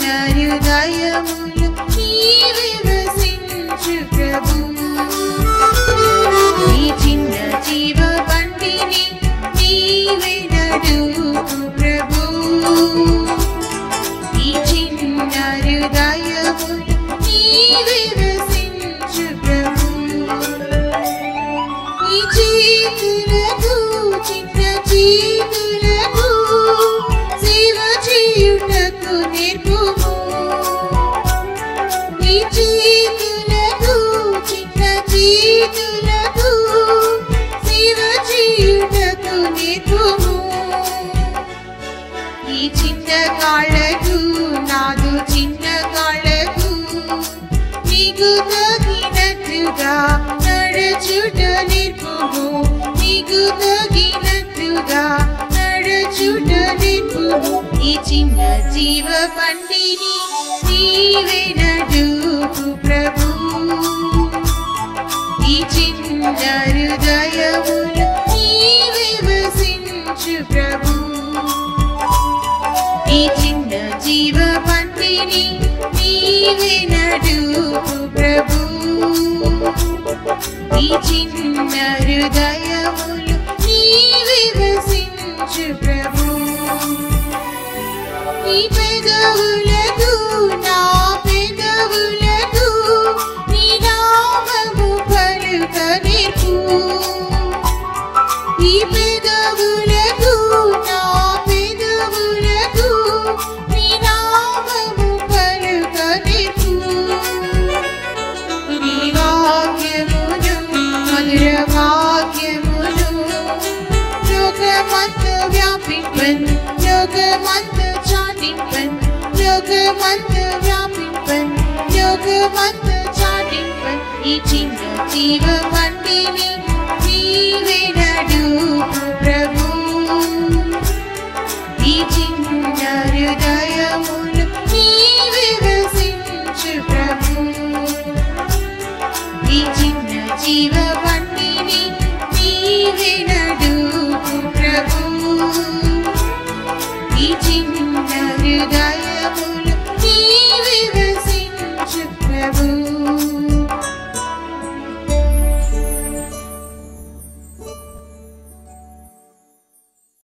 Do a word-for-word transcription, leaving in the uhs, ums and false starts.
హృదయములు నీవే వసించు ప్రభు ఈ చిన్న జీవ బండిని నీవే నడుపు ప్రభు ఈ చిన్న హృదయములు నీవే వసించు ప్రభు ఈ చేతులకు చిన్న చేతులకు సేవ చేయుటకు నేర్పుము ఈ చేతులకు చిన్న చేతులకు సేవ చేయుటకు నేర్పుము ఈ చిన్న కాళ్ళకు నాదు చిన్న కాళ్ళకు నీకు తగినట్టుగా నడుచుట నేర్పుము నీకు తగినట్టుగా నడుచుట నేర్పుము ఈ చిన్న జీవ బండిని నీవే నడుపు ప్రభు ఈ చిన్న హృదయములు నీవే వసించు ప్రభు ఈ చిన్న జీవ బండిని నీవే నడుపు ప్రభు ఈ చిన్న హృదయములు నీవే వసించు ప్రభు నీ పెదవులకు నా పెదవులకు నీ నామము పలుక నేర్పు ఈ పెదవులకు నా పెదవులకు నీ నామము పలుక నేర్పు నీ వాక్యమును మధుర వాక్యమును లోకమంత వ్యాపింపన్ లోకమంత చాటింపన్ లోకమంత వ్యాపింపన్ లోకమంత చాటింపన్ ఈ చిన్న జీవ బండిని నీవే నడుపు ప్రభు ఈ చిన్న హృదయములు నీవే వసించు ప్రభు ఈ చిన్న జీవ బండిని నీవే నడుపు ప్రభు ఈ చిన్న హృదయములు